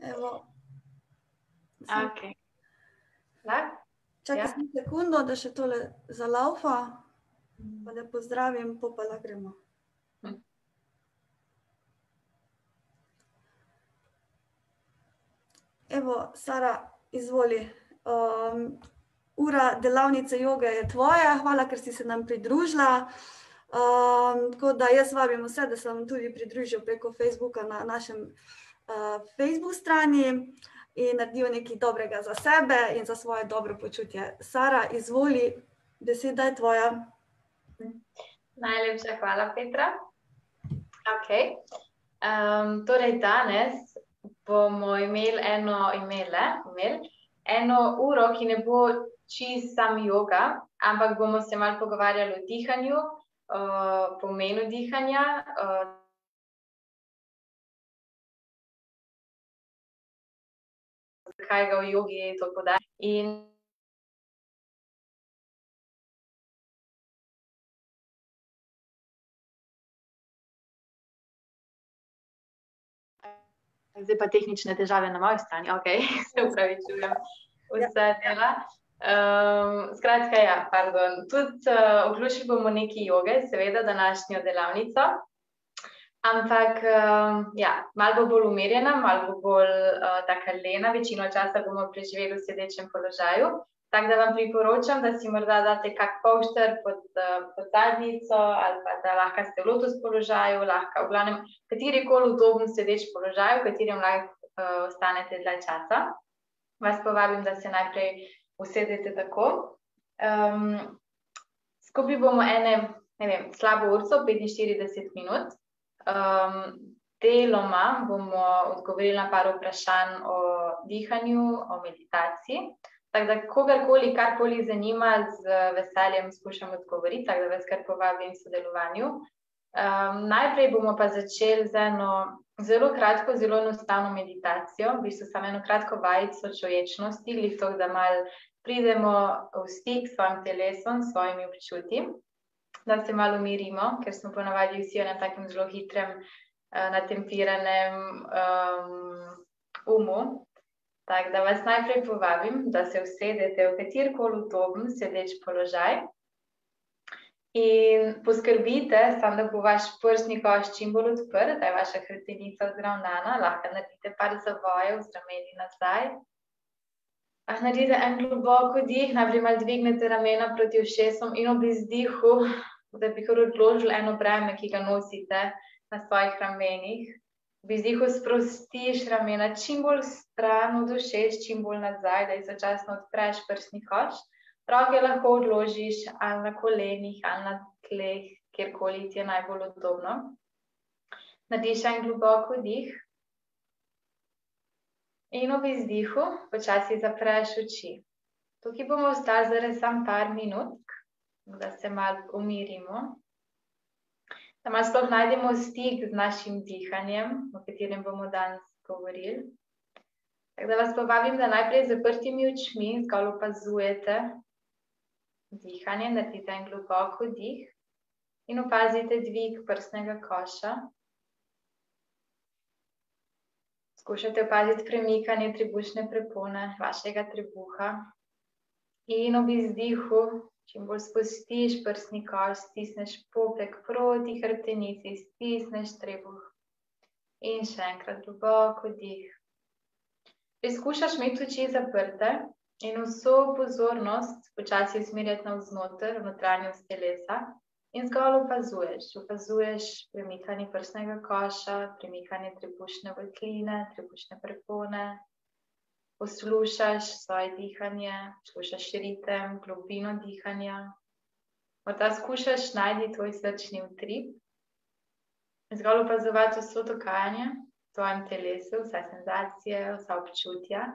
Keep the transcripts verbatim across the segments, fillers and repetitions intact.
Evo. Ok. Lahko? Čakaj Ja. sem sekundo, da še tole zalaufa, pa da pozdravim, pol pa lahko gremo. Hm. Evo, Sara, izvoli. Um, ura delavnice joge je tvoja, hvala, ker si se nam pridružila. Um, tako da jaz vabim vse, da se vam tudi pridružijo preko Facebooka na našem uh, Facebook strani in naredijo nekaj dobrega za sebe in za svoje dobro počutje. Sara, izvoli, beseda je tvoja. Najlepša hvala, Petra. Ok. Um, torej, danes bomo imeli eno, imele, imeli eno uro, ki ne bo čisto sam joga, ampak bomo se malo pogovarjali o dihanju, uh, pomenu dihanja, uh, kaj ga v jogi to podaja. In zdaj pa tehnične težave na moji strani, ok, se upravičujem, vse dela. Um, skratka, ja, pardon, tudi uh, vključili bomo nekaj joge, seveda današnjo delavnico, ampak um, ja, malo bo bolj umirjena, malo bo bolj uh, taka lena, večino časa bomo preživeli v sedečem položaju, tako da vam priporočam, da si morda date kak polšter pod, uh, pod zadnjico ali pa da lahko ste v lotus položaju, lahko v glavnem katerikoli udoben sedeč položaj, v katerem lahko uh, ostanete dlje časa. Vas povabim, da se najprej usedete tako. Um, skupaj bomo ene, ne vem, slabo urco, petinštirideset minut. Um, deloma bomo odgovorili na par vprašanj o dihanju, o meditaciji. Tako da kogarkoli, karkoli zanima, z veseljem skušam odgovoriti, tako da vas kar povabim v sodelovanju. Um, najprej bomo pa začeli z eno zelo kratko, zelo enostavno meditacijo, v bistvu samo eno kratko vajico čuječnosti, glih to, da malo pridemo v stik s svojim telesom, s svojimi občutji, da se malo umirimo, ker smo ponavadi vsi na takem zelo hitrem, uh, natempiranem um, umu. Tako da vas najprej povabim, da se usedete v katerikoli udoben sedeč položaj in poskrbite, samo da bo vaš prsni koš čim bolj odprt, da je vaša hrbtenica vzravnana, lahko naredite par zavojev z rameni nazaj. Naredite en globok vdih, najprej malo dvignete ramena proti ušesom in ob izdihu, da bi kar odložili eno breme, ki ga nosite na svojih ramenih. V izdihu sprostiš ramena čim bolj stran od ušes, čim bolj nazaj, da istočasno odpreš prsni koš. Roke lahko odložiš ali na kolenih, ali na tleh, kjerkoli ti je najbolj udobno. Narediš en globok vdih. In ob izdihu počasi zapreš oči. Tukaj bomo ostali zdaj samo par minut, da se malo umirimo. Da malo sploh najdemo stik z našim dihanjem, o katerem bomo danes govorili. Tako da vas povabim, da najprej z zaprtimi očmi zgolj opazujete dihanje, naredite en globok vdih in opazite dvig prsnega koša. Skušate opaziti premikanje trebušne prepone, vašega trebuha. In ob izdihu čim bolj spustiš prsni koš, stisneš popek proti hrbtenici, stisneš trebuh. In še enkrat globok vdih. Poskušaš imeti oči zaprte in vso pozornost počasi usmerjati navznoter, v notranjost telesa in zgolj opazuješ. Opazuješ premikanje prsnega koša, premikanje trebušne votline, trebušne prepone. Poslušaš svoje dihanje, poslušaš ritem, globino dihanja. Morda skušaš najti tvoj srčni utrip. Zgolj opazovati vso dogajanje v tvojem telesu, vse senzacije, vsa občutja.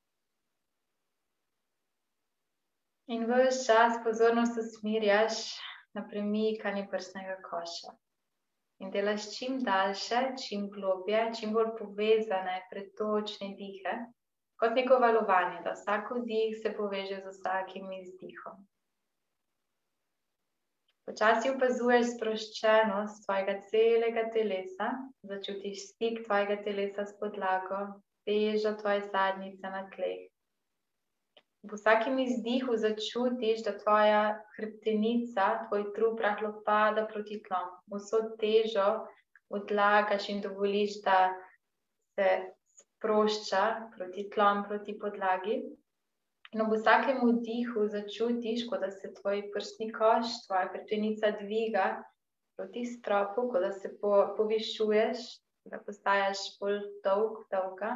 In ves čas pozornost usmerjaš na premikanje prsnega koša. In delaš čim daljše, čim globje, čim bolj povezane, pretočne dihe, kot neko valovanje, da vsak vdih se poveže z vsakim izdihom. Počasi opazuješ sproščenost tvojega celega telesa, začutiš stik tvojega telesa s podlago, težo tvoje zadnjice na tleh. V vsakem izdihu začutiš, da tvoja hrbtenica, tvoj trup rahlo pada proti tlom. Vso težo odlagaš in dovoliš, da se sprošča proti tlom, proti podlagi. In ob vsakem vdihu začutiš, kot da se tvoj prsni koš, tvoja hrbtenica dviga proti stropu, kot da se po, povišuješ, da postajaš bolj dolg, dolga.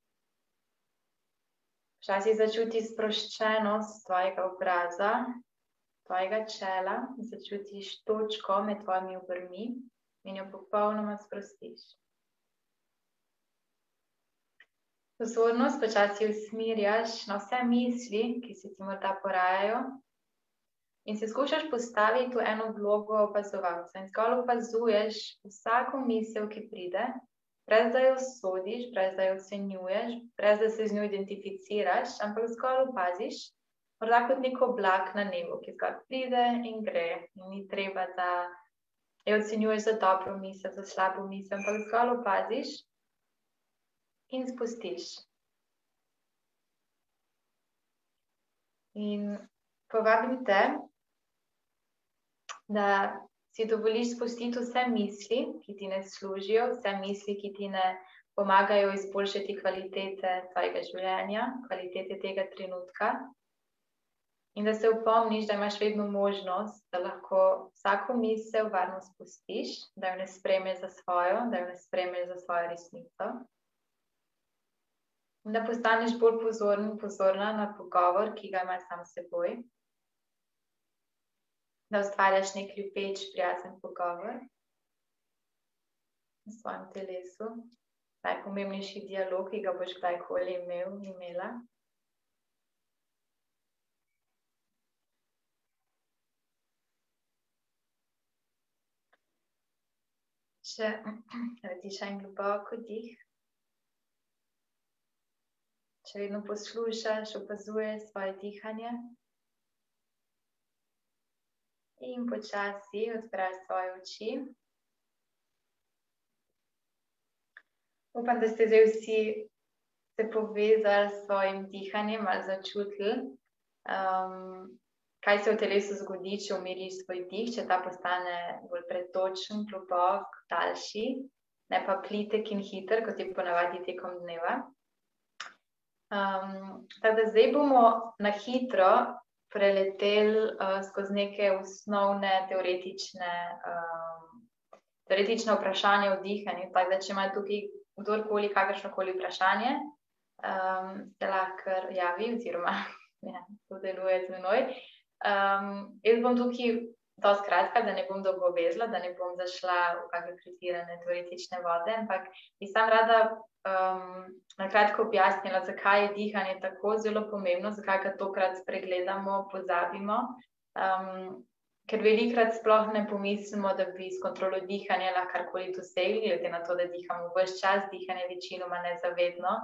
Včasih začutiš sproščenost tvojega obraza, tvojega čela, začutiš točko med tvojimi obrvmi in jo popolnoma sprostiš. Pozornost počasi usmerjaš na vse misli, ki se ti morda porajajo, in se skušaš postaviti v eno vlogo opazovalca in zgolj opazuješ vsako misel, ki pride, brez da jo sodiš, brez da jo ocenjuješ, brez da se z njo identificiraš, ampak zgolj opaziš, morda kot nek oblak na nebu, ki zgolj pride in gre. In ni treba, da jo ocenjuješ za dobro misel, za slabo misel, ampak zgolj opaziš in spustiš. In povabim te, da si dovoliš spustiti vse misli, ki ti ne služijo, vse misli, ki ti ne pomagajo izboljšati kvalitete tvojega življenja, kvalitete tega trenutka. In da se opomniš, da imaš vedno možnost, da lahko vsako misel varno spustiš, da jo ne sprejmeš za svojo, da jo ne sprejmeš za svojo resnico. In da postaneš bolj pozoren, pozorna na pogovor, ki ga imaš sam s seboj. Da ustvarjaš nek ljubeč, prijazen pogovor v svojem telesu. Najpomembnejši dialog, ki ga boš kdajkoli imel, imela. Še narediš en globok vdih. Še vedno poslušaš, opazuješ svoje dihanje. In počasi odpreš svoje oči. Upam, da ste zdaj vsi se povezali s svojim dihanjem, malo začutili, um, kaj se v telesu zgodi, če umiriš svoj dih, če ta postane bolj pretočen, globok, daljši, ne pa plitek in hiter, kot je ponavadi tekom dneva. Um, tako da zdaj bomo na hitro preleteli uh, skozi neke osnovne teoretične, um, teoretične vprašanja o dihanju. Tako da, če ima tukaj kdorkoli kakršnokoli vprašanje, um, se lahko javi oziroma ja, sodeluje z menoj. Um, jaz bom tukaj dosti kratka, da ne bom dolgo vezla, da ne bom zašla v kakšne pretirane teoretične vode, ampak bi sam rada Um, na kratko objasnila, zakaj je dihanje tako zelo pomembno, zakaj ga tokrat spregledamo, pozabimo. Um, ker velikrat sploh ne pomislimo, da bi s kontrolo dihanja lahko karkoli dosegli, glede na to, da dihamo ves čas, dihanje večinoma nezavedno,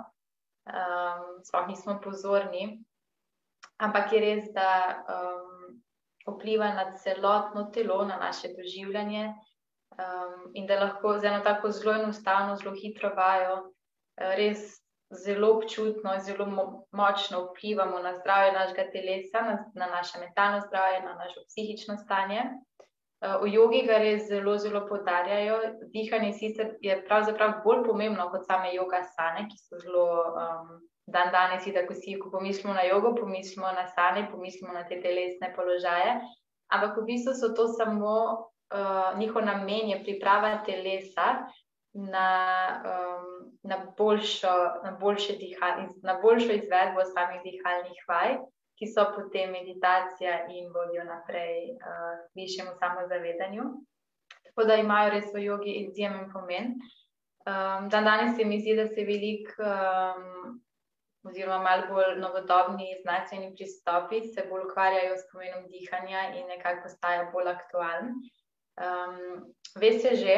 um, sploh nismo pozorni. Ampak je res, da um, vpliva na celotno telo, na naše doživljanje um, in da lahko z eno tako zelo enostavno, zelo hitro vajo res zelo občutno, zelo močno vplivamo na zdravje našega telesa, na, na naše mentalno zdravje, na naše psihično stanje. V jogi ga res zelo, zelo poudarjajo. Dihanje sicer je pravzaprav bolj pomembno kot same joga asane, ki so zelo um, dan danes, da ko, si, ko pomislimo na jogo, pomislimo na asane, pomislimo na te telesne položaje, ampak v bistvu so to samo uh, njihov namen je priprava telesa na, um, na, boljšo, na, boljše dihal, na boljšo izvedbo samih dihalnih vaj, ki so potem meditacija in vodijo naprej uh, k višjemu samozavedanju. Tako da imajo res v jogi izjemen pomen. Um, dan danes se mi zdi, da se veliko, um, oziroma malo bolj novodobni znanstveni pristopi se bolj ukvarjajo s pomenom dihanja in nekako postaja bolj aktualen. Um, veste že,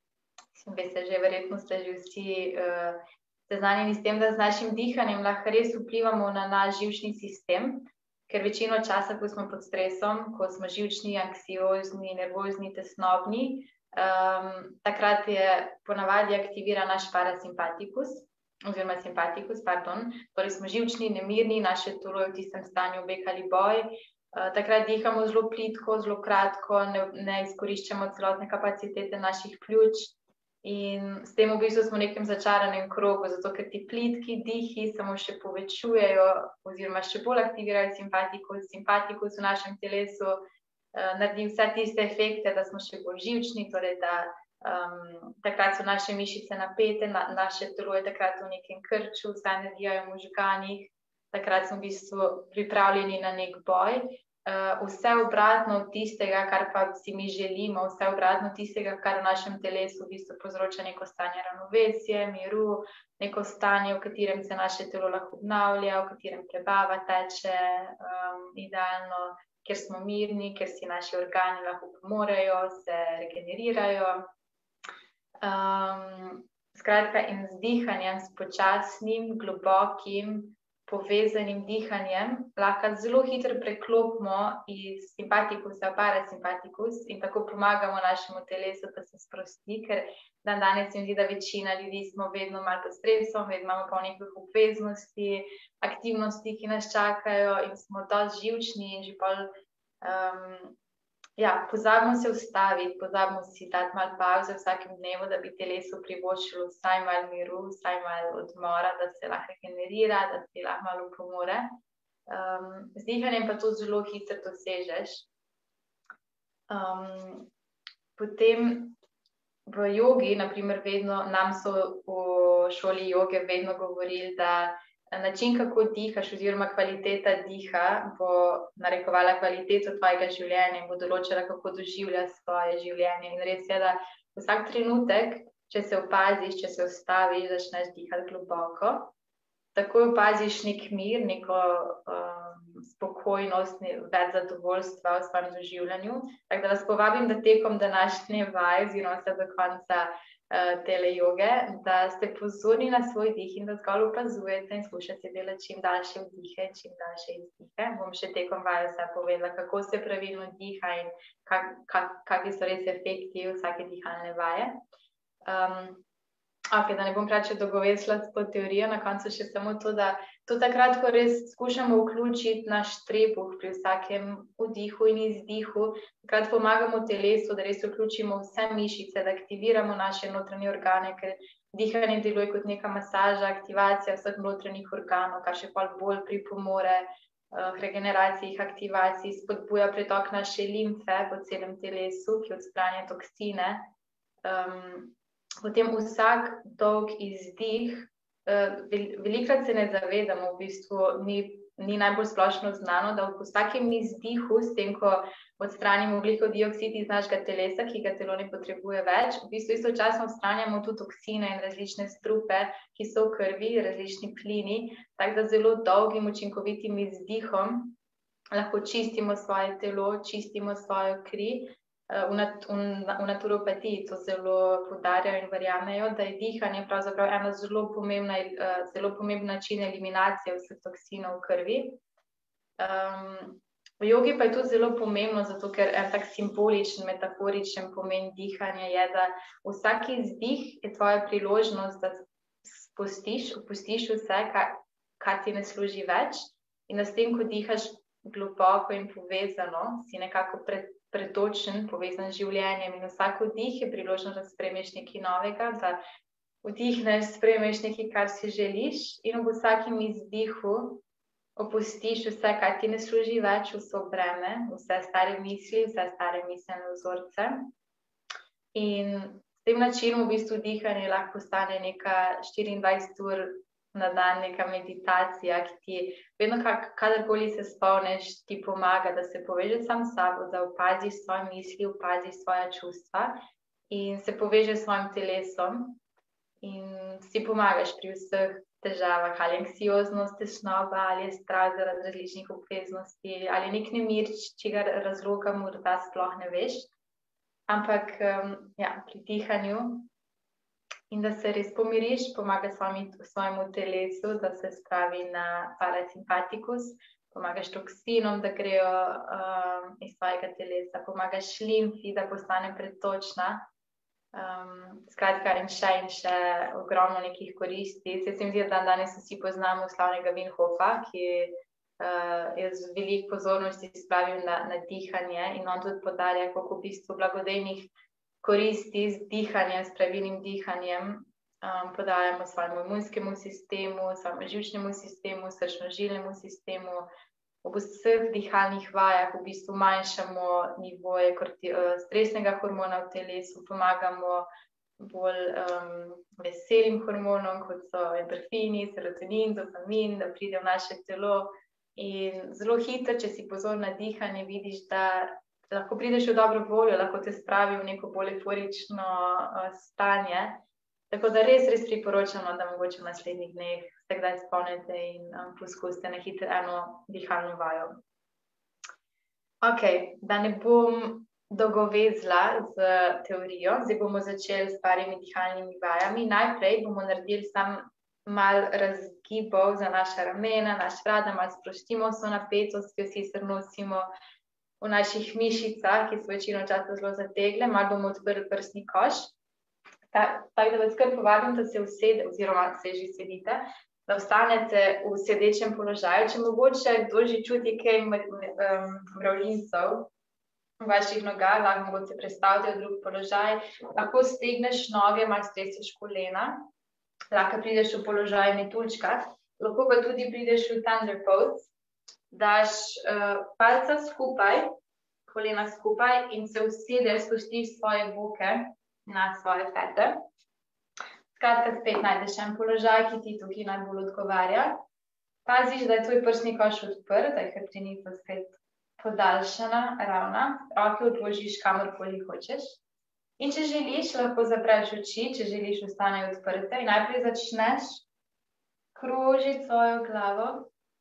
Veste že, verjetno ste že vsi uh, seznanjeni s tem, da z našim dihanjem lahko res vplivamo na naš živčni sistem, ker večino časa, ko smo pod stresom, ko smo živčni, anksiozni, nervozni, tesnobni, um, takrat je ponavadi aktiviran naš parasimpatikus, oziroma simpatikus, pardon, torej smo živčni, nemirni, naše telo je v tistem stanju beg ali boj. Uh, takrat dihamo zelo plitko, zelo kratko, ne, ne izkoriščamo celotne kapacitete naših pljuč in s tem v bistvu smo v nekem začaranem krogu, zato ker ti plitki dihi samo še povečujejo oziroma še bolj aktivirajo simpatikus. Simpatikus v našem telesu uh, naredi vse tiste efekte, da smo še bolj živčni, torej da Um, takrat so naše mišice napete, na, naše telo je takrat v nekem krču, vse energija je v možganih, takrat smo v bistvu pripravljeni na nek boj. Uh, vse obratno od tistega, kar pa si mi želimo, vse obratno od tistega, kar v našem telesu v bistvu povzroča neko stanje ravnovesje, miru, neko stanje, v katerem se naše telo lahko obnavlja, v katerem prebava teče um, idealno, kjer smo mirni, kjer si naši organi lahko pomorejo, se regenerirajo. Um, skratka, in z dihanjem, s počasnim, globokim, povezanim dihanjem, lahko zelo hitro preklopimo iz simpatikusa v parasimpatikus in tako pomagamo našemu telesu, da se sprosti, ker dan danes se mi zdi, da večina ljudi smo vedno malo pod stresom, vedno imamo polno nekih obveznosti, aktivnosti, ki nas čakajo in smo dosti živčni in že pol. Um, Ja, pozabimo se ustaviti, pozabimo si dati malo pavze vsakem dnevu, da bi telesu privoščilo vsaj malo miru, vsaj malo odmora, da se lahko regenerira, da se lahko malo pomore. Um, z dihanjem pa to zelo hitro dosežeš. Um, potem v jogi, naprimer, vedno, nam so v šoli joge vedno govorili, da način, kako dihaš oziroma kvaliteta diha bo narekovala kvaliteto tvojega življenja in bo določila, kako doživljaš svoje življenje. In res je, da vsak trenutek, če se opaziš, če se ustaviš, začneš dihati globoko, takoj opaziš nek mir, neko um, spokojnost, več zadovoljstva v svojem doživljanju. Tako da vas povabim, da tekom današnje vaje oziroma vse do konca tele joge, da ste pozorni na svoj dih in da zgolj opazujete in skušate delati čim daljše vdihe, čim daljše izdihe. Bom še tekom vaje vse povedala, kako se pravilno diha in kak, kak, kakvi so res efekti vsake dihalne vaje. Um, ok, da ne bom preveč dolgovesla s to teorijo, na koncu še samo to, da to takrat, ko res skušamo vključiti naš trebuh pri vsakem vdihu in izdihu, takrat pomagamo telesu, da res vključimo vse mišice, da aktiviramo naše notranje organe, ker dihanje deluje kot neka masaža, aktivacija vseh notranjih organov, kar še bolj pripomore uh, k regeneraciji, aktivaciji, spodbuja pretok naše limfe po celem telesu, ki odstranja toksine. Um, potem vsak dolg izdih, velikrat se ne zavedamo, v bistvu ni, ni najbolj splošno znano, da v vsakem izdihu, s tem, ko odstranimo ogljikov dioksid iz našega telesa, ki ga telo ne potrebuje več, v bistvu istočasno odstranjamo tudi toksine in različne strupe, ki so v krvi, različni plini, tako da zelo dolgim, učinkovitim izdihom lahko čistimo svoje telo, čistimo svojo kri. V, nat v, v naturopatiji to zelo poudarjajo in verjamejo, da je dihanje pravzaprav ena zelo pomembna, zelo pomembna način eliminacije vseh toksinov v krvi. Um, v jogi pa je to zelo pomembno, zato ker en tak simboličen, metaforičen pomen dihanja je, da vsak izdih je tvoja priložnost, da spustiš, opustiš vse, kar, kar ti ne služi več in da s tem, ko dihaš globoko in povezano, si nekako pred pretočen, povezan z življenjem in vsak vdih je priložnost, da sprejmeš nekaj novega, da vdihneš, sprejmeš nekaj, kar si želiš in ob vsakem izdihu opustiš vse, kar ti ne služi več, vso breme, vse stare misli, vse stare miselne vzorce. In s tem načinom v bistvu dihanje lahko postane neka štiriindvajset ur na dan, neka meditacija, ki ti vedno, kadarkoli se spomniš, ti pomaga, da se povežeš sam s sabo, da opaziš svoje misli, opaziš svoja čustva in se povežeš s svojim telesom in si pomagaš pri vseh težavah, ali anksioznost, tesnoba, ali je strah zaradi različnih obveznosti, ali nek nemir, čigar razloga morda sploh ne veš. Ampak um, ja, pri dihanju in da se res pomiriš, pomaga svojemu telesu, da se spravi na parasimpatikus, pomagaš toksinom, da grejo um, iz svojega telesa, pomagaš limfi, da postane pretočna Um, skratka, in še in še ogromno nekih koristi. Se mi zdi, da danes vsi poznamo slavnega Wim Hofa, ki uh, je z veliko pozornosti spravil na, na dihanje in on tudi podarja, koliko v bistvu blagodejnih koristi z dihanjem, s pravilnim dihanjem um, podajamo svojemu imunskemu sistemu, svojemu živčnemu sistemu, srčno-žilnemu sistemu. Ob vseh dihalnih vajah v bistvu manjšamo nivoje stresnega hormona v telesu, pomagamo bolj um, veselim hormonom, kot so endorfini, serotonin, dopamin, da pride v naše telo. In zelo hitro, če si pozor na dihanje, vidiš, da lahko prideš v dobro voljo, lahko te spravi v neko bolj euforično uh, stanje. Tako da res, res priporočamo, da mogoče v naslednjih dneh se kdaj spomnite in um, poskusite na hitro eno dihalno vajo. Ok, da ne bom dolgovezla z teorijo, zdaj bomo začeli s parimi dihalnimi vajami. Najprej bomo naredili sam malo razgibov za naša ramena, naš vrat, da malo sprostimo vso napetost, ki jo sicer nosimo v naših mišicah, ki so večino časa zelo zategle. Malo bomo odprli prsni koš. Tako da vas kar povabim, da se usede, oziroma se že sedite, da ostanete v sedečem položaju. Če mogoče kdo že čuti kaj mravljincev v vaših nogah, lahko mogoče prestavite v drug položaj. Lahko stegneš noge, malo streseš kolena, lahko prideš v položaj metuljčka, lahko pa tudi prideš v thunder pose, daš uh, palca skupaj, kolena skupaj in se usedeš, spustiš svoje boke na svoje fete. Skratka, spet najdeš en položaj, ki ti tukaj najbolj odgovarja. Paziš, da je tvoj prsni koš odprt, da je hrbtenica spet podaljšana, ravna. Roke odložiš kamorkoli hočeš. In če želiš, lahko zapreš oči, če želiš, ostanejo odprte. In najprej začneš krožiti svojo glavo.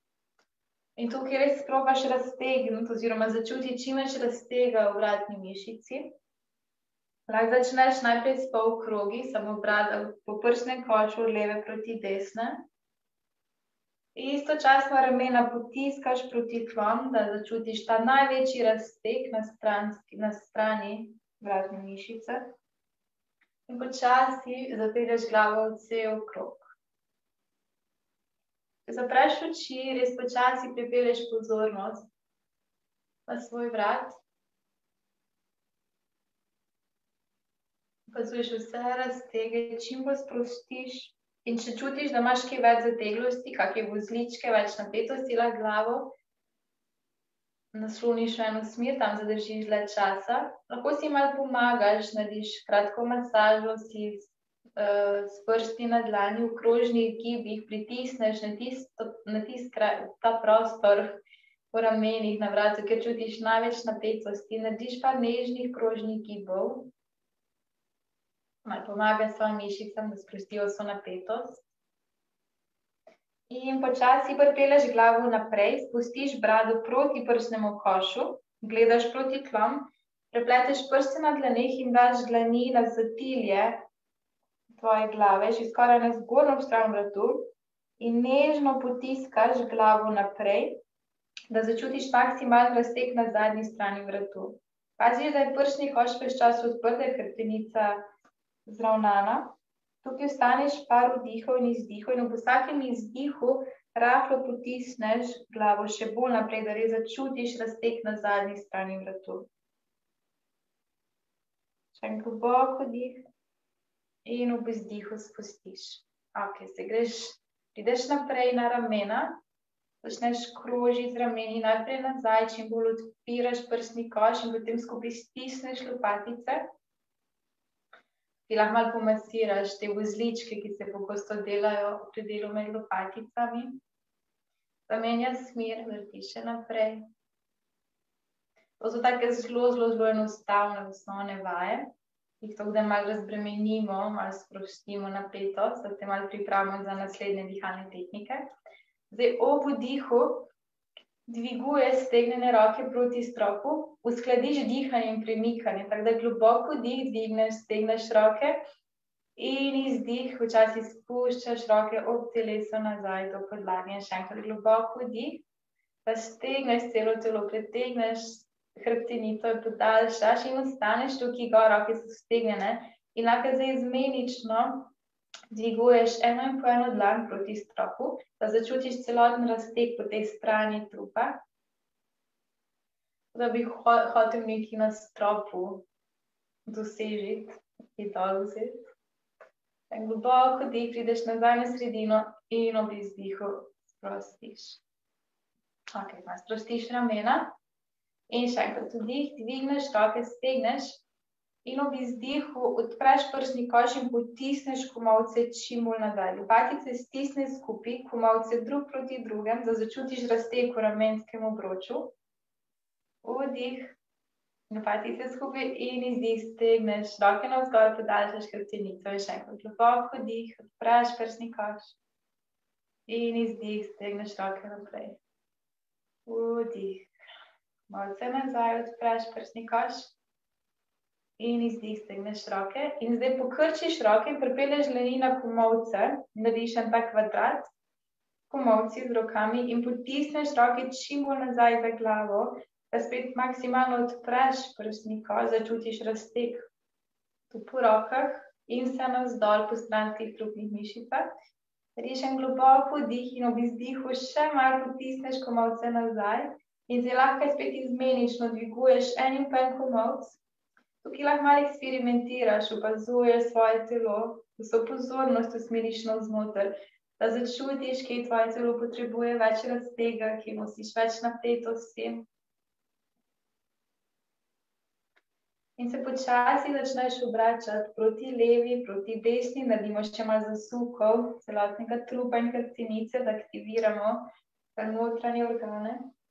In tukaj res probaš raztegniti oziroma začuti čim več raztega v vratni mišici. Lahko začneš najprej s pol krogi, samo po prsnem košu od leve proti desne. Istočasno ramena potiskaš proti tlom, da začutiš ta največji razteg na, na strani vratne mišice. In počasi zapelješ glavo v cel krog. Če zapreš oči, res počasi pripelješ pozornost na svoj vrat. Opazuješ vse raztege, čim bolj sprostiš. In če čutiš, da imaš kaj več zateglosti, kakšne vozličke, več napetosti, lahko glavo nasloniš v eno smer, tam zadržiš dlje časa. Lahko si malo pomagaš, narediš kratko masažo, si uh, s prsti na dlani v krožnih gibih pritisneš na, tisto, na tist, ta prostor v ramenih na vratu, ker čutiš največ napetosti. Narediš pa nežnih krožnih gibov. Malo pomaga svojim mišicam, da sprostijo vso napetost. In počasi pripelješ glavo naprej, spustiš brado proti prsnemu košu, gledaš proti tlom, prepleteš prste na dlaneh in daš dlani na zatilje tvoje glave, že skoraj na zgornjo stran vratu in nežno potiskaš glavo naprej, da začutiš maksimalen razteg na zadnji strani vratu. Paziš, da je prsni koš ves čas odprt, da je hrbtenica zravnana. Tukaj ostaneš par vdihov in izdihov in v vsakem izdihu rahlo potisneš glavo še bolj naprej, da res začutiš razteg na zadnji strani vratu. Še en globok vdih in v izdihu spustiš. Ok, se greš, prideš naprej na ramena, začneš krožiti z rameni, najprej nazaj, čim bolj odpiraš prsni koš in potem skupaj stisneš lopatice. Ti lahko malo pomasiraš te vozličke, ki se pogosto delajo pri delu med lopaticami. Zamenja smer, vrtiš še naprej. To so take zelo, zelo, zelo enostavne osnovne vaje. Jih tako, da malo razbremenimo, malo sprostimo napetost, da te malo pripravimo za naslednje dihalne tehnike. Zdaj ob vdihu dviguješ stegnene roke proti stropu, uskladiš dihanje in premikanje, tako da globoko vdih, dvigneš, stegneš roke in izdih, včasih spuščaš roke ob telesu nazaj do podlage. Še enkrat globoko vdih, da stegneš celo telo, pretegneš hrbtenico, podaljšaš in ostaneš tukaj gor, roke so stegnene In lahko zdaj izmenično dviguješ eno in po eno dlan proti stropu, da začutiš celoten razteg po tej strani trupa, da bi hotel nekaj na stropu dosežiti, nekaj dol vzeti. Globoko dih, prideš nazaj na sredino in ob izdihu sprostiš. Ok, sprostiš ramena in še enkrat vdih, dvigneš roke, stegneš in ob izdihu odpreš prsni koš in potisneš komolce čim bolj nazaj. Lopatice stisne skupaj, komolce drug proti drugem, da začutiš razteg v ramenskem obroču. Vdih, lopatice skupaj in izdih, stegneš roke navzgor, podaljšaš hrbtenico in še enkrat globoko dih, odpreš prsni koš in izdih, stegneš roke naprej. Vdih, malce nazaj, odpreš prsni koš in izdih, stegneš roke. In zdaj pokrčiš roke in pripelješ dlani na komolce, narediš en tak kvadrat, komolci z rokami in potisneš roke čim bolj nazaj za glavo, da spet maksimalno odpreš prsni koš, začutiš razteg tu po rokah in se navzdol po stranskih trupnih mišicah. Narediš en globoko vdih in ob izdihu še malo potisneš komolce nazaj in zdaj lahko spet izmenično dviguješ en in pa en komolc. Tukaj lahko malo eksperimentiraš, opazuješ svoje telo, vso pozornost usmeriš navznoter, da začutiš, kje tvoje telo potrebuje več raztega, kje nosiš več napetosti. In se počasi začneš obračati proti levi, proti desni, naredimo še malo zasukov celotnega trupa in hrbtenice, da aktiviramo notranje organe.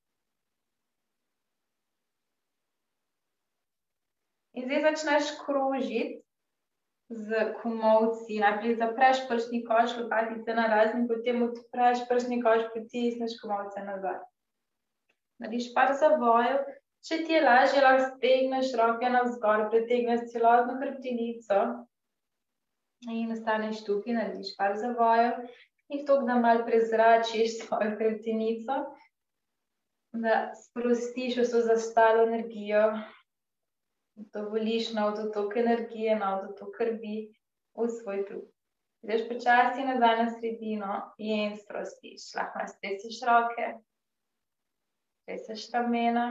In zdaj začneš krožiti z komolci. Najprej zapreš prsni koš, lopatice narazen, potem odpreš prsni koš, potisneš komolce nazaj. Narediš par zavojev. Če ti je lažje, lahko stegneš roke navzgor, pretegneš celotno hrbtenico in ostaneš tukaj, narediš par zavojev. In toliko, da malo prezračiš svojo hrbtenico, da sprostiš vso zastalo energijo, dovoliš nov dotok energije, nov dotok krvi v svoj trup. Ideš počasi nazaj na sredino in sprostiš. Lahko stresiš roke, streseš ramena.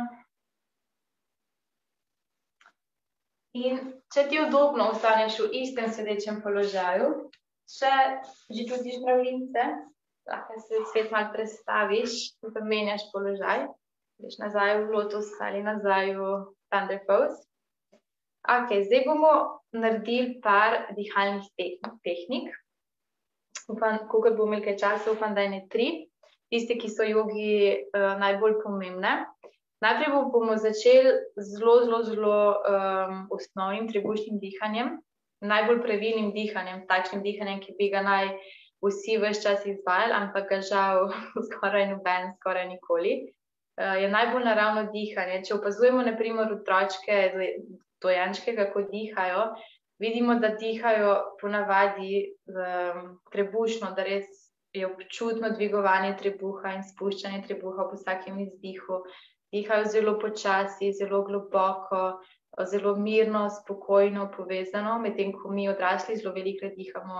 In če ti je udobno, ostaneš v istem sedečem položaju, če že čutiš mravljince, lahko se spet malo prestaviš, zamenjaš položaj, greš nazaj v lotus ali nazaj v thunder pose. Ok, zdaj bomo naredili par dihalnih tehnik. Upam, kolikor bomo imeli kaj časa, upam, da je ne tri. Tiste, ki so jogi uh, najbolj pomembne. Najprej bomo začeli zelo, zelo, zelo um, osnovnim trebušnim dihanjem, najbolj pravilnim dihanjem, takšnim dihanjem, ki bi ga naj vsi ves čas izvajali, ampak ga žal skoraj noben, skoraj nikoli. Uh, je najbolj naravno dihanje. Če opazujemo, na primer, otročke dojenčke, kako dihajo, vidimo, da dihajo ponavadi um, trebušno, da res je občutno dvigovanje trebuha in spuščanje trebuha po vsakem izdihu. Dihajo zelo počasi, zelo globoko, zelo mirno, spokojno, povezano, medtem ko mi odrasli zelo velikokrat dihamo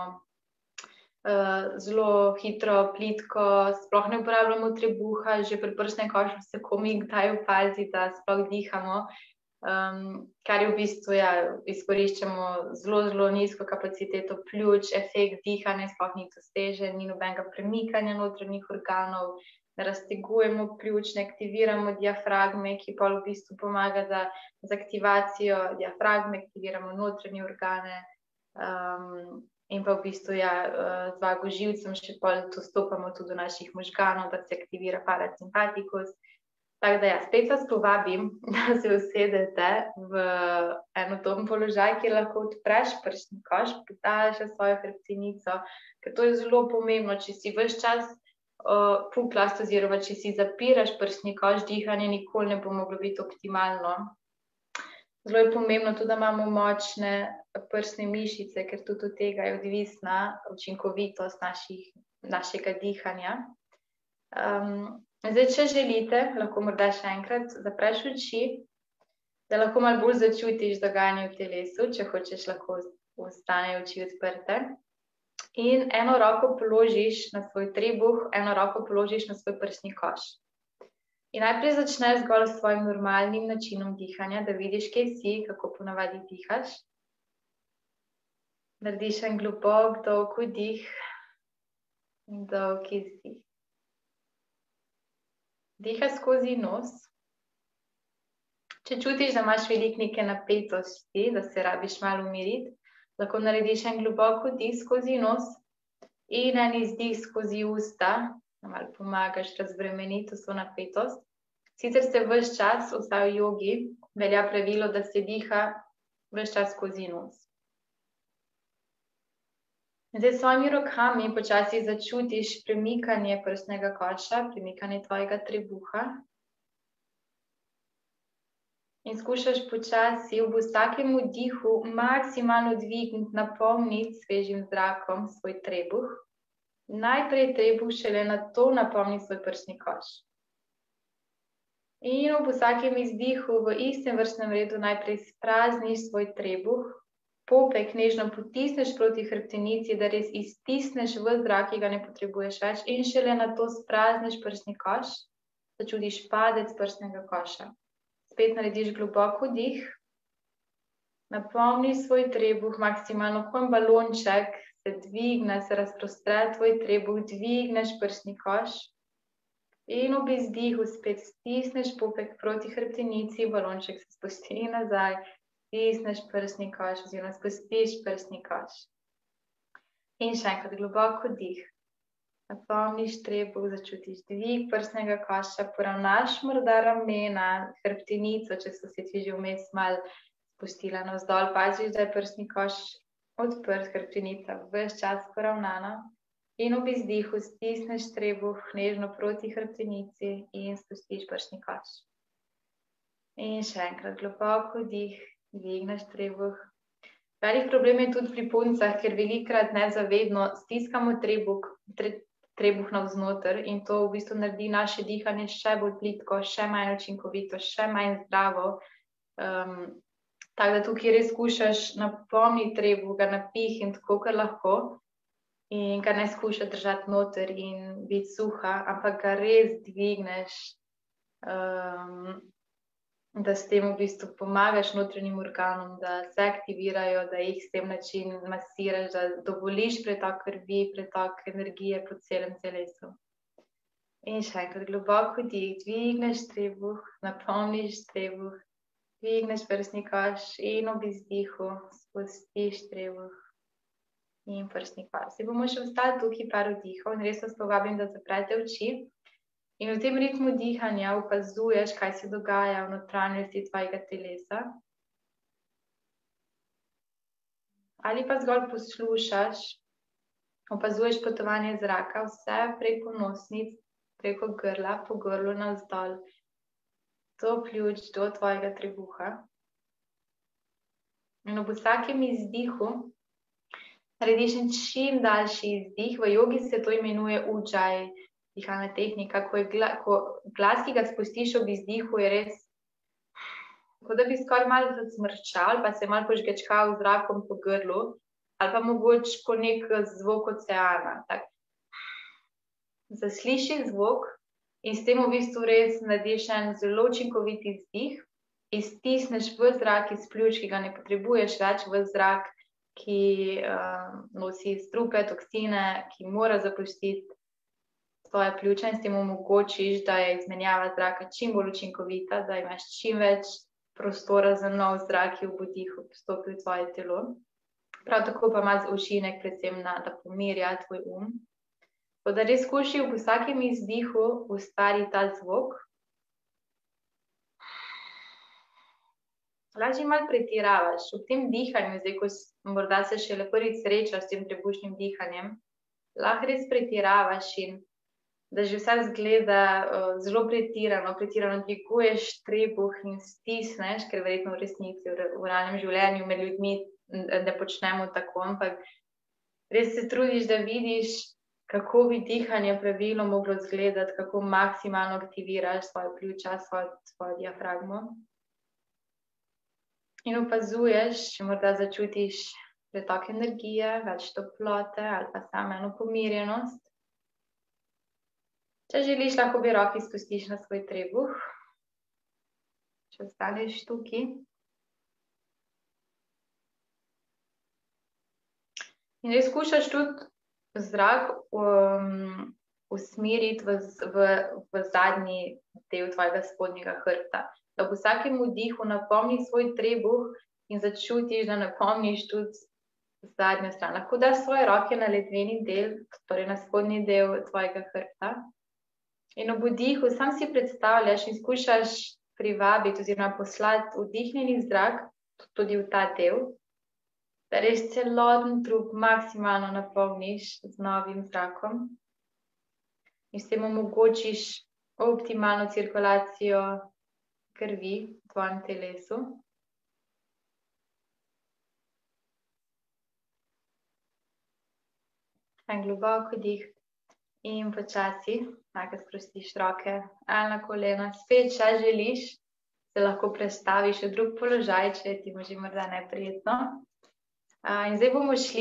uh, zelo hitro, plitko, sploh ne uporabljamo trebuha, že pri prsnem košu se komi kdaj opazi, da sploh dihamo, um, kar je v bistvu, ja, izkoriščamo zelo, zelo nizko kapaciteto pljuč, efekt dihanja sploh ni dosežen, ni nobenega premikanja notranjih organov, ne raztegujemo pljuč, ne aktiviramo diafragme, ki pa v bistvu pomaga za, za aktivacijo diafragme, aktiviramo notranje organe um, in pa v bistvu ja, z vagoživcem še pol to stopamo tudi do naših možganov, da se aktivira parasimpatikus. Tako da ja, spet vas povabim, da se usedete v en udoben položaj, kjer lahko odpreš prsni koš, podaljšaš svojo hrbtenico, ker to je zelo pomembno, če si ves čas Uh, puplast oziroma, če si zapiraš prsni koš, dihanje nikoli ne bo moglo biti optimalno. Zelo je pomembno tudi, da imamo močne prsne mišice, ker tudi od tega je odvisna učinkovitost naših, našega dihanja. Um, zdaj, če želite, lahko morda še enkrat zapreš oči, da lahko malo bolj začutiš dogajanje v telesu, če hočeš lahko ostanejo oči odprte. In eno roko položiš na svoj trebuh, eno roko položiš na svoj prsni koš. In najprej začneš zgolj s svojim normalnim načinom dihanja, da vidiš, kje si, kako ponavadi dihaš. Narediš en globok, dolg vdih in dolg izdih. Dihaj skozi nos. Če čutiš, da imaš veliko neke napetosti, da se rabiš malo umiriti, lahko narediš en globok vdih skozi nos in en izdih skozi usta, da malo pomagaš razbremeniti vso napetost. Sicer se ves čas, vsaj v jogi, velja pravilo, da se diha ves čas skozi nos. Zdaj s svojimi rokami počasi začutiš premikanje prsnega koša, premikanje tvojega trebuha. In skušaš počasi ob vsakem vdihu maksimalno dvigniti, napolniti svežim zrakom svoj trebuh. Najprej trebuh, šele nato napolni svoj prsni koš. In ob vsakem izdihu v istem vrstnem redu najprej sprazniš svoj trebuh, popek nežno potisneš proti hrbtenici, da res iztisneš v zrak, ki ga ne potrebuješ več, in šele nato sprazniš prsni koš, da čutiš padec prsnega koša. Spet narediš globok vdih, napolniš svoj trebuh, maksimalno kot balonček, se dvigne, se razprostre tvoj trebuh, dvigneš prsni koš in ob izdihu spet stisneš popek proti hrbtenici, balonček se spusti nazaj, stisneš prsni koš oziroma spustiš prsni koš. In še enkrat globok vdih. Napolniš trebuh, začutiš dvig prsnega koša, poravnaš morda ramena, hrbtenico, če so se ti že vmes malo spustila navzdol, paziš, da je prsni koš odprt, hrbtenica ves čas poravnana. In ob izdihu stisneš trebuh nežno proti hrbtenici in spustiš prsni koš. In še enkrat globok vdih. Dvigneš trebuh. Velik problem je tudi pri puncah, ker velikokrat nezavedno stiskamo trebuh, tre, trebuh navznoter in to v bistvu naredi naše dihanje še bolj plitko, še manj učinkovito, še manj zdravo. Um, tako da tukaj res skušaš napolniti trebuh, ga napihniti tako, kar lahko in ga ne skušati držati noter in biti suha, ampak ga res dvigneš. Um, da s tem v bistvu pomagaš notranjim organom, da se aktivirajo, da jih s tem način masiraš, da dovoliš pretok krvi, pretok energije po celem telesu. In še enkrat globoko vdih, dvigneš trebuh, napolniš trebuh, dvigneš prsni koš in ob izdihu spustiš trebuh in prsni koš. Zdaj bomo še ostali tukaj par vdihov in res vas povabim, da zaprete oči. In v tem ritmu dihanja opazuješ, kaj se dogaja v notranjosti tvojega telesa. Ali pa zgolj poslušaš, opazuješ potovanje zraka, vse preko nosnic, preko grla, po grlu navzdol, do pljuč, do tvojega trebuha. In ob vsakem izdihu narediš en čim daljši izdih, v jogi se to imenuje ujjayi. Dihalna tehnika, ko je gla, ko glas, ki ga spustiš ob izdihu, je res, kot da bi skoraj malo zacmrčal, pa se malo požgečkal zrakom po grlu, ali pa mogoče ko nek zvok oceana. Tak. Zaslišiš zvok in s tem v bistvu res narediš en zelo učinkovit izdih, iztisneš v zrak iz pljuč, ki ga ne potrebuješ več, v zrak, ki uh, nosi strupe, toksine, ki mora zapustiti tvoje pljuča in s tem omogočiš, da je izmenjava zraka čim bolj učinkovita, da imaš čim več prostora za nov zrak, ki v vdihu vstopi v tvoje telo. Prav tako pa ima učinek predvsem na, da pomirja tvoj um. Tako da res skušaj v vsakem izdihu ustvari ta zvok. Lažje malo pretiravaš. V tem dihanju, zdaj, ko morda se šele prvič srečaš s tem trebušnim dihanjem, lahko res pretiravaš in da že vse zgleda uh, zelo pretirano, pretirano dviguješ trebuh in stisneš, ker verjetno v resnici, v, v realnem življenju med ljudmi ne počnemo tako, ampak res se trudiš, da vidiš, kako bi dihanje pravilno moglo izgledati, kako maksimalno aktiviraš svoje pljuča, svojo, svojo diafragmo. In opazuješ, če morda začutiš pretok energije, več toplote ali pa samo eno pomirjenost. Če želiš, lahko obe roki spustiš na svoj trebuh. Če ostaneš tukaj. In zdaj skušaš tudi zrak um, usmeriti v, v, v zadnji del tvojega spodnjega hrbta. Da v vsakem vdihu napolniš svoj trebuh in začutiš, da napolniš tudi zadnjo stran. Lahko daš svoje roke na ledveni del, torej na spodnji del tvojega hrbta. In ob vdihu sam si predstavljaš in skušaš privabiti oziroma poslati vdihnjeni zrak tudi v ta del, da res celoten trup maksimalno napolniš z novim zrakom in s tem omogočiš optimalno cirkulacijo krvi v tvojem telesu. En globok vdih in počasi, nekaj sprostiš roke ali na kolena. Spet, če želiš, se lahko prestaviš v drug položaj, če ti bo že morda neprijetno. Uh, in zdaj bomo šli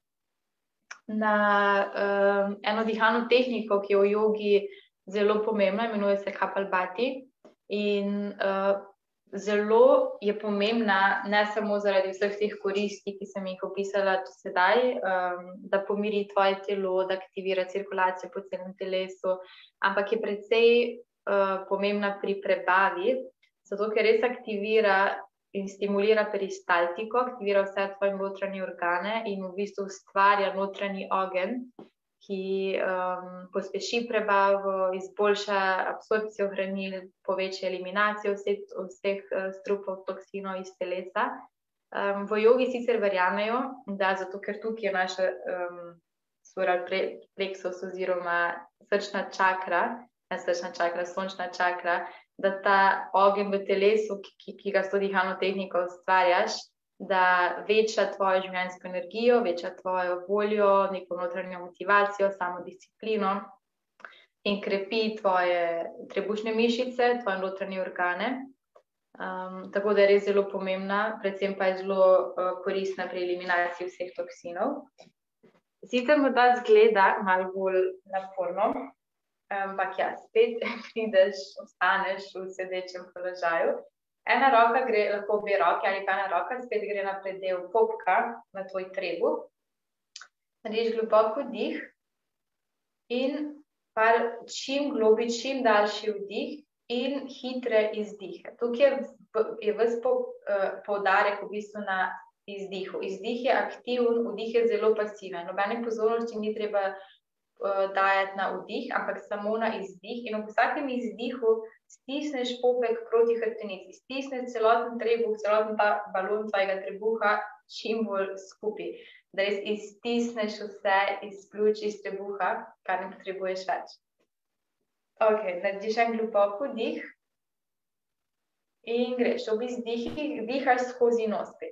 na um, eno dihalno tehniko, ki je v jogi zelo pomembna, imenuje se Kapalbhati. In uh, zelo je pomembna ne samo zaradi vseh teh koristi, ki sem jih opisala do sedaj, um, da pomiri tvoje telo, da aktivira cirkulacijo po celem telesu, ampak je precej uh, pomembna pri prebavi, zato ker res aktivira in stimulira peristaltiko, aktivira vse tvoje notranje organe in v bistvu ustvarja notranji ogenj, ki um, pospeši prebavo, izboljša absorpcijo hranil, poveča eliminacijo vseh, vseh uh, strupov, toksinov iz telesa. Um, v jogi sicer verjamejo, da zato, ker tukaj je naša um, solar plexus oziroma srčna čakra, ne srčna čakra, sončna čakra, da ta ogenj v telesu, ki, ki ga s to dihalno tehniko ustvarjaš, da veča tvojo življenjsko energijo, veča tvojo voljo, neko notranjo motivacijo, samodisciplino in krepi tvoje trebušne mišice, tvoje notranje organe. Um, tako da je res zelo pomembna, predvsem pa je zelo uh, koristna pri eliminaciji vseh toksinov. Sicer morda zgleda malo bolj naporno, ampak ja, spet prideš, ostaneš v sedečem položaju. Ena roka gre, lahko obe roki ali pa ena roka, spet gre na predel popka, na tvoj trebuh. Narediš globok vdih in par čim globi, čim daljši vdih in hitre izdihe. Tukaj je ves poudarek v bistvu na izdihu. Izdih je aktiven, vdih je zelo pasiven. Nobene pozornosti ni treba dajati na vdih, ampak samo na izdih. In v vsakem izdihu stisneš popek proti hrbtenici, stisneš celoten trebuh, celoten ta balon tvojega trebuha čim bolj skupaj. Da res iztisneš vse iz pljuč, iz trebuha, kar ne potrebuješ več. Ok, narediš en globok vdih in greš. Ob izdihih dihaš skozi nos spet.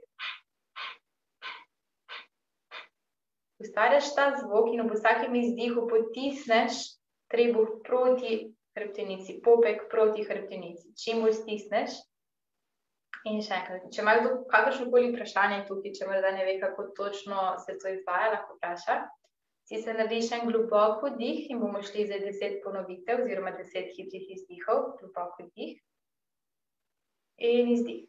Ustvarjaš ta zvok in ob vsakem izdihu potisneš trebuh proti hrbtenici, popek proti hrbtenici. Čim bolj stisneš. In še enkrat, če ima kdo kakršnokoli vprašanje tukaj, če morda ne ve, kako točno se to izvaja, lahko vpraša. Si se narediš en globok vdih in bomo šli za deset ponovitev oziroma deset hitrih izdihov. Globok vdih in izdih.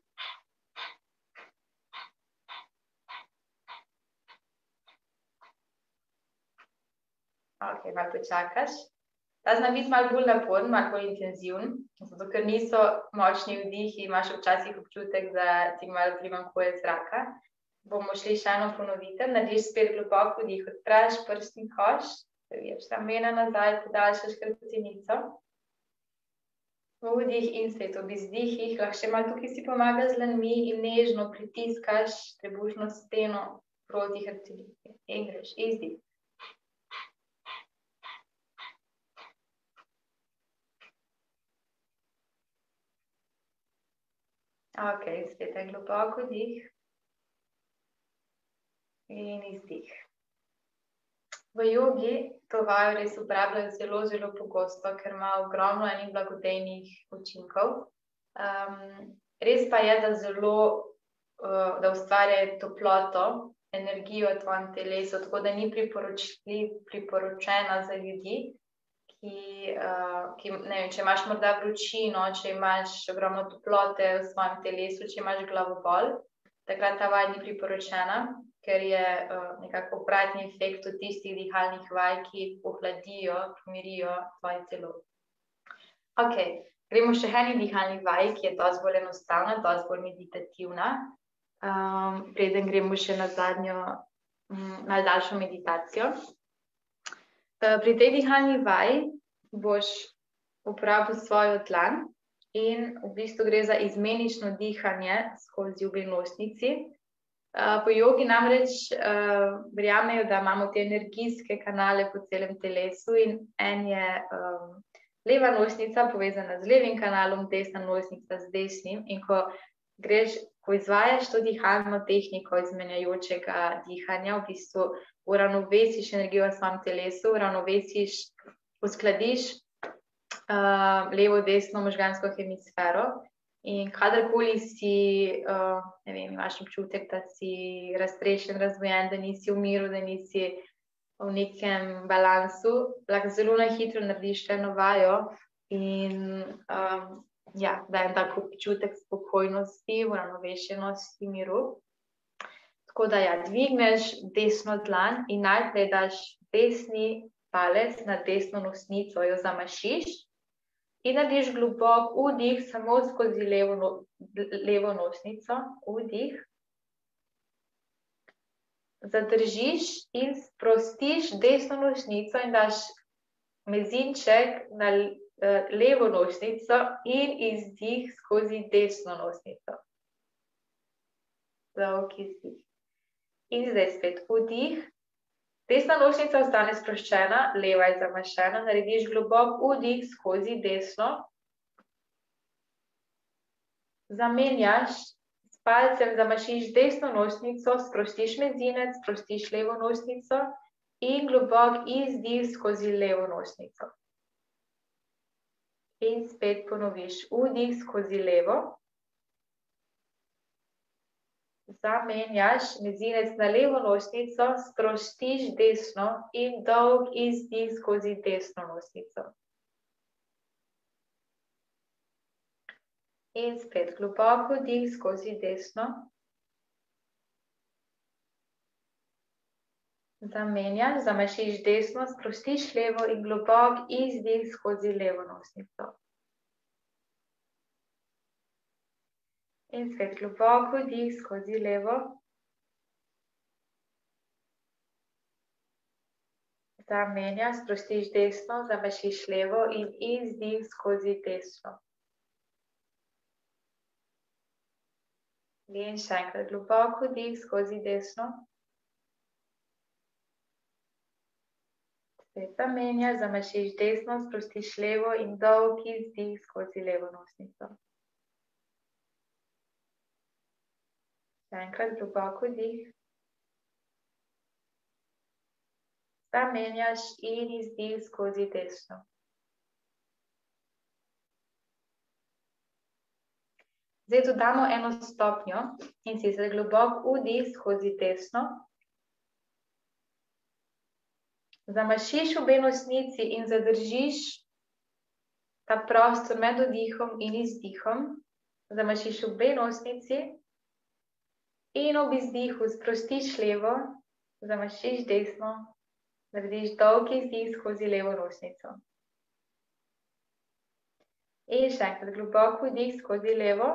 Ok, malo počakaš. Ta zna biti malo bolj naporen, malo bolj intenziven, zato ker niso močni vdihi, imaš včasih občutek, da ti malo primanjkuje zraka. Bomo šli še eno ponovitev, narediš spet globok vdih, odpraš prsni koš, previješ ramena nazaj, podaljšaš hrbtenico. Vdih in spet ob izdihih, lahko še malo tukaj si pomagaš z dlanmi in nežno pritiskaš trebušno steno proti hrbtenici. In greš, izdih. Ok, spet je globok vdih in izdih. V jogi to vajo res uporabljajo zelo, zelo pogosto, ker ima ogromno enih blagodejnih učinkov. Um, res pa je, da zelo, uh, da ustvarja toploto energijo v tvojem telesu, tako da ni priporočena za ljudi, ki, uh, ki ne vem, če imaš morda vročino, če imaš ogromno toplote v svojem telesu, če imaš glavobol, takrat ta vaj ni priporočena, ker je uh, nekako obratni efekt od tistih dihalnih vaj, ki ohladijo, pomirijo tvoje telo. Ok, gremo še eni dihalni vaj, ki je dosti bolj enostavna, dosti bolj meditativna. Um, preden gremo še na zadnjo, um, najdaljšo meditacijo. Pri tej dihalni vaji boš uporabil svojo dlan in v bistvu gre za izmenično dihanje skozi obe nosnici. Po jogi namreč verjamejo, da imamo te energijske kanale po celem telesu in en je um, leva nosnica povezana z levim kanalom, desna nosnica z desnim in ko greš, ko izvajaš to dihalno tehniko izmenjajočega dihanja, v bistvu uravnovesiš energijo v svojem telesu, uravnovesiš, uskladiš uh, levo, desno možgansko hemisfero in kadarkoli si, uh, ne vem, imaš občutek, da si raztrešen, razbojen, da nisi v miru, da nisi v nekem balansu, lahko zelo na hitro narediš eno vajo in um, ja, da je tak občutek spokojnosti, uravnovešenosti, miru. Tako da ja, dvigneš desno dlan in najprej daš desni palec na desno nosnico, jo zamašiš in narediš globok vdih samo skozi levo, no, levo nosnico, vdih. Zadržiš in sprostiš desno nosnico in daš mezinček na levo nosnico in izdih skozi desno nosnico. Dolg izdih. In zdaj spet vdih. Desna nosnica ostane sproščena, leva je zamašena, narediš globok vdih skozi desno. Zamenjaš, s palcem zamašiš desno nosnico, sprostiš mezinec, sprostiš levo nosnico in globok izdih skozi levo nosnico. In spet ponoviš vdih skozi levo. Zamenjaš mezinec na levo nosnico, sprostiš desno in dolg izdih skozi desno nosnico. In spet globok vdih skozi desno. Zamenjaš, zamašiš desno, sprostiš levo in globok izdih skozi levo nosnico. In spet globok vdih skozi levo. Zamenjaš, sprostiš desno, zamašiš levo in izdih skozi desno. In še enkrat globok vdih skozi desno. Spet zamenjaš, zamašiš desno, sprostiš levo in dolg izdih skozi levo nosnico. Še enkrat globok vdih. Zamenjaš in izdih skozi desno. Zdaj dodamo eno stopnjo in sicer globok vdih skozi desno. Zamašiš obe nosnici in zadržiš ta prostor med vdihom in izdihom. Zamašiš obe nosnici in ob izdihu sprostiš levo, zamašiš desno, narediš dolg izdih skozi levo nosnico. In še enkrat globok vdih skozi levo.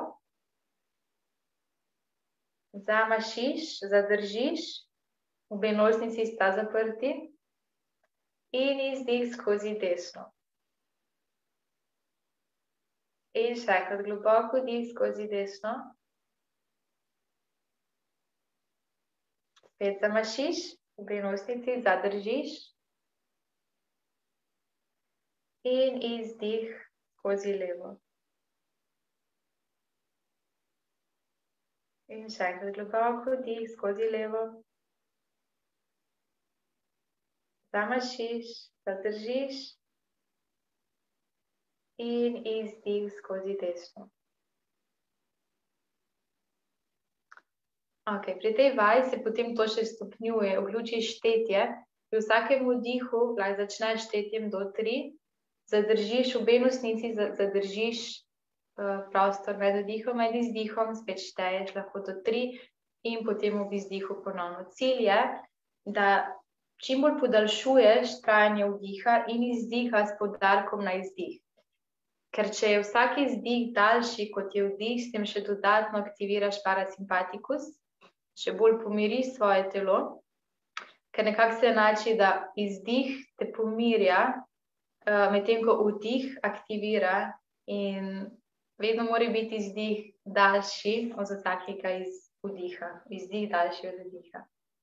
Zamašiš, zadržiš, obe nosnici sta zaprti. In izdih skozi desno. In še enkrat globok vdih skozi desno. Spet zamašiš, obe nosnici zadržiš. In izdih skozi levo. In še enkrat globok vdih skozi levo. Zamašiš, zadržiš in izdih skozi desno. Okay, pri tej vaji se potem to še stopnjuje, vključiš štetje. Pri vsakem vdihu lahko začneš štetjem do tri, zadržiš obe nosnici, zadržiš uh, prostor med vdihom, med izdihom, spet šteješ lahko do tri in potem ob izdihu ponovno. Cilj je, da čim bolj podaljšuješ trajanje vdiha in izdiha s poudarkom na izdih. Ker če je vsak izdih daljši kot je vdih, s tem še dodatno aktiviraš parasimpatikus, še bolj pomiriš svoje telo, ker nekako se enači, da izdih te pomirja, uh, medtem ko vdih aktivira in vedno mora biti izdih daljši od vsakega iz vdiha. Izdih daljši od vdiha.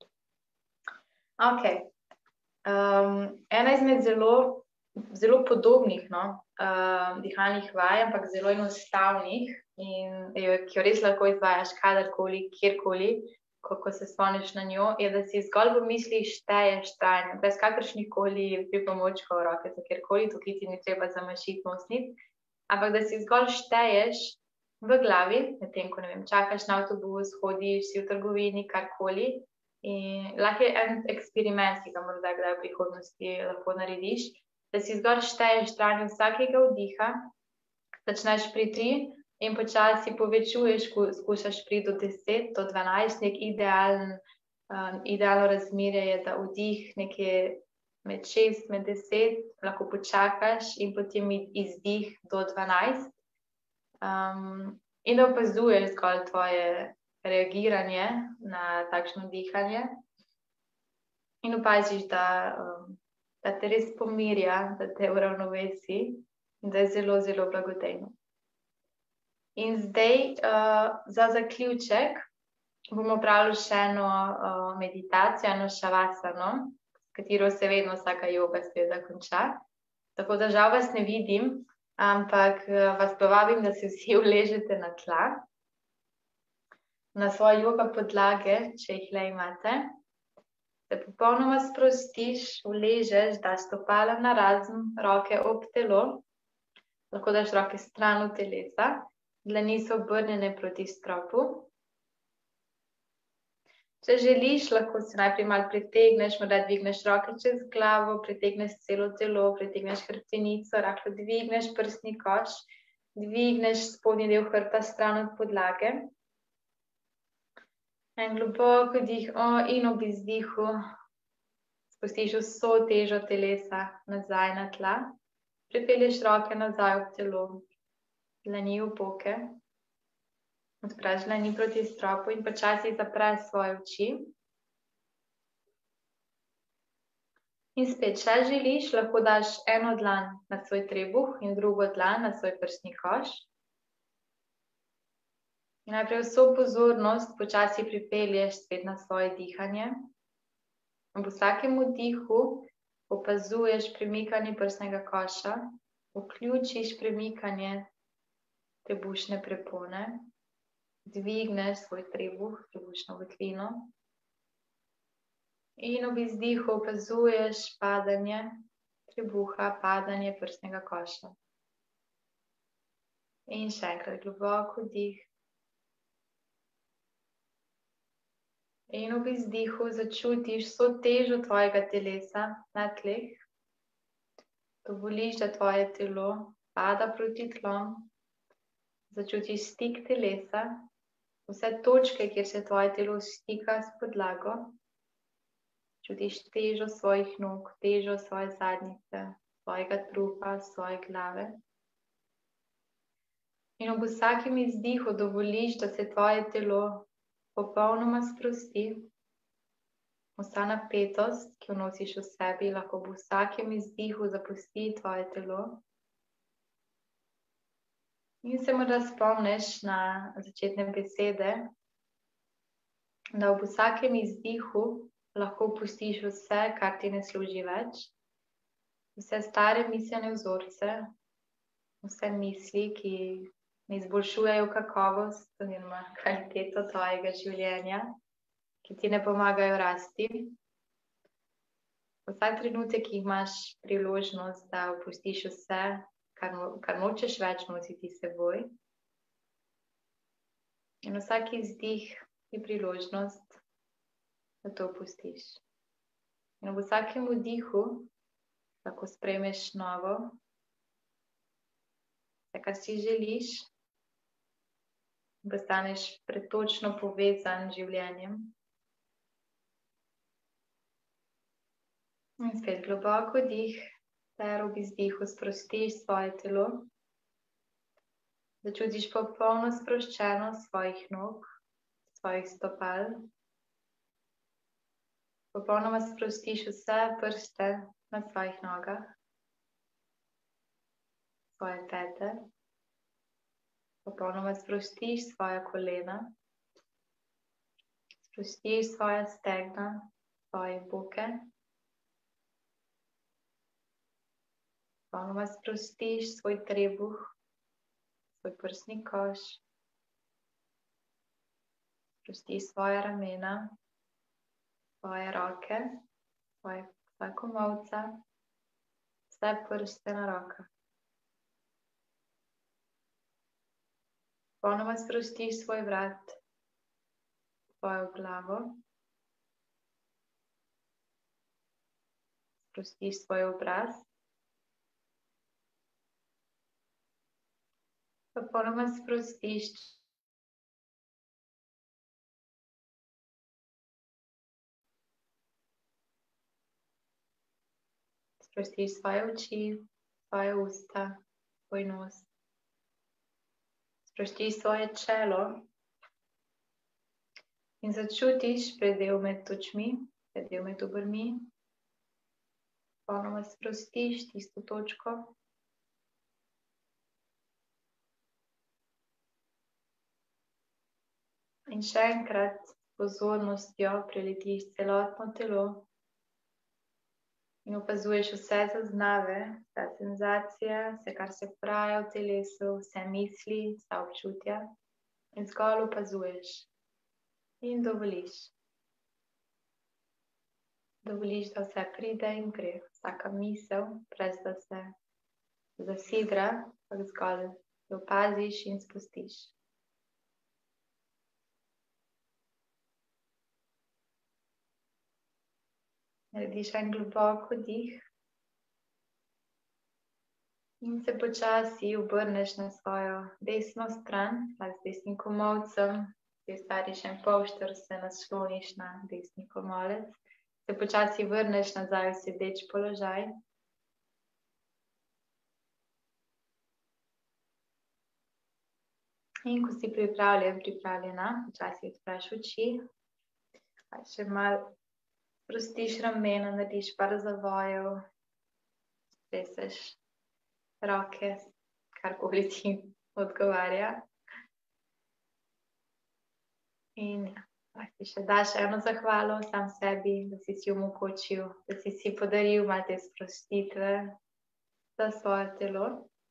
Ok. Um, ena izmed zelo, zelo podobnih, no, uh, dihalnih vaj, ampak zelo enostavnih in jo, ki jo res lahko izvajaš kadarkoli, kjerkoli, ko, ko se spomniš na njo, je, da si zgolj v mislih šteješ trajanje, brez kakršnih koli pripomočkov, roke, za kjerkoli, tukaj ti ni treba zamašiti nosnic, ampak da si zgolj šteješ v glavi, medtem ko, ne vem, čakaš na avtobus, hodiš, si v trgovini, karkoli. In lahko je en eksperiment, ki ga morda kdaj v prihodnosti lahko narediš, da si zgolj šteješ trajanje vsakega vdiha, začneš pri tri in počasi povečuješ, skušaš priti do deset, do dvanajst, nek idealen, um, idealno razmerje je, da vdih nekje med šest, med deset, lahko počakaš in potem izdih do dvanajst. Um, in da opazuješ zgolj tvoje reagiranje na takšno dihanje in opaziš, da, um, da te res pomirja, da te uravnovesi in da je zelo, zelo blagodejno. In zdaj uh, za zaključek bomo pravili še eno uh, meditacijo, eno šavasano, s katero se vedno vsaka joga seveda konča. Tako da žal vas ne vidim, ampak uh, vas povabim, da se vsi uležete na tla, na svoje joga podlage, če jih le imate. Se popolnoma sprostiš, uležeš, daš stopala na razen, roke ob telo, lahko daš roke stran od telesa, dlani so obrnjene proti stropu. Če želiš, lahko se najprej malo pritegneš, morda dvigneš roke čez glavo, pritegneš celo telo, pritegneš hrbtenico, rahlo dvigneš prsni koš, dvigneš spodnji del hrbta stran od podlage. En globok vdih in ob izdihu spustiš vso težo telesa nazaj na tla, pripelješ roke nazaj ob telo, dlani v boke, odpreš dlani proti stropu in počasi zapreš svoje oči. In spet, če želiš, lahko daš eno dlan na svoj trebuh in drugo dlan na svoj prsni koš. In najprej vso pozornost počasi pripelješ spet na svoje dihanje. Ob vsakem vdihu opazuješ premikanje prsnega koša, vključiš premikanje trebušne prepone, dvigneš svoj trebuh, trebušno votlino in ob izdihu opazuješ padanje trebuha, padanje prsnega koša. In še enkrat globok vdih. In ob izdihu začutiš vso težo tvojega telesa na tleh. Dovoliš, da tvoje telo pada proti tlom. Začutiš stik telesa, vse točke, kjer se tvoje telo stika s podlago. Čutiš težo svojih nog, težo svoje zadnjice, svojega trupa, svoje glave. In ob vsakem izdihu dovoliš, da se tvoje telo popolnoma sprosti. Vsa napetost, ki jo nosiš v sebi, lahko ob vsakem izdihu zapusti tvoje telo. In se morda spomniš na začetne besede, da ob vsakem izdihu lahko pustiš vse, kar ti ne služi več, vse stare miselne vzorce, vse misli, ki ne izboljšujejo kakovost oziroma kvaliteto tvojega življenja, ki ti ne pomagajo rasti. Vsak trenutek imaš priložnost, da opustiš vse, kar, kar nočeš več nositi s seboj. In vsak izdih je priložnost, da to pustiš. In v vsakem vdihu lahko sprejmeš novo, vse, kar si želiš, in postaneš pretočno povezan z življenjem. In spet globoko dih, ter ob izdihu sprostiš svoje telo, da čutiš popolno sproščenost svojih nog, svojih stopal. Popolnoma sprostiš vse prste na svojih nogah, svoje pete. Popolnoma sprostiš svoja kolena, sprostiš svoja stegna, svoje boke. Popolnoma sprostiš svoj trebuh, svoj prsni koš. Sprostiš svoje ramena, svoje roke, svoje, svoje komolca, vse prste na rokah. Popolnoma sprostiš svoj vrat, svojo glavo. Sprostiš svoj obraz. Popolnoma sprostiš Sprostiš svoje oči, svoje usta, svoj nos. Sprostiš svoje čelo in začutiš predel med očmi, predel med obrvmi. Popolnoma sprostiš tisto točko. In še enkrat s pozornostjo preletiš celotno telo in opazuješ vse zaznave, vse senzacije, vse, kar se poraja v telesu, vse misli, vsa občutja. In zgolj opazuješ in dovoliš. Dovoliš, da vse pride in gre, vsaka misel, brez da se zasidra, ampak zgolj jo opaziš in spustiš. Narediš en globok vdih in se počasi obrneš na svojo desno stran, z desnim komolcem, se stariš en polšter, se nasloniš na desni komolec, se počasi vrneš nazaj v sedeč položaj. In ko si pripravljen, pripravljena, počasi odpreš oči, pa še malo sprostiš ramena, narediš par zavojev, streseš roke, karkoli ti odgovarja. In ja, si še daš eno zahvalo sam sebi, da si si omogočil, da si si podaril malo te sprostitve za svoje telo.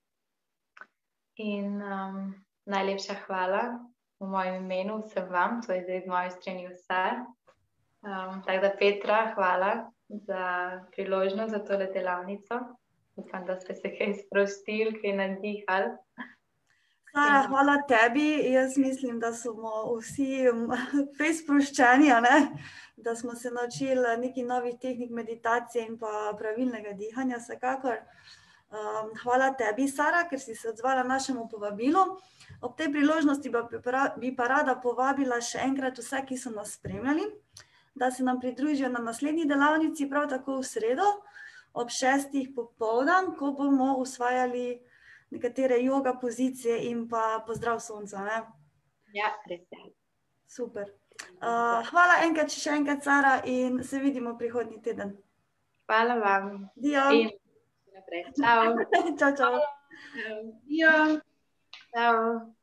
In um, najlepša hvala v mojem imenu vsem vam, to je zdaj z moje strani vse. Um, tako da Petra, hvala za priložnost, za tole delavnico. Upam, da ste se kaj sprostili, kaj nadihali. Sara, hvala tebi. Jaz mislim, da smo vsi fej sproščeni, a ne? Da smo se naučili nekaj novih tehnik meditacije in pa pravilnega dihanja, vsekakor. Um, hvala tebi, Sara, ker si se odzvala našemu povabilu. Ob tej priložnosti bi pa rada povabila še enkrat vse, ki so nas spremljali, da se nam pridružijo na naslednji delavnici, prav tako v sredo, ob šestih popoldan, ko bomo usvajali nekatere joga pozicije in pa pozdrav sonca, ne? Ja, res je. Super. Uh, hvala enkrat, še enkrat, Sara, in se vidimo prihodnji teden. Hvala vam. Dio. In naprej. Čau. Čau, čau. Dio. Čau.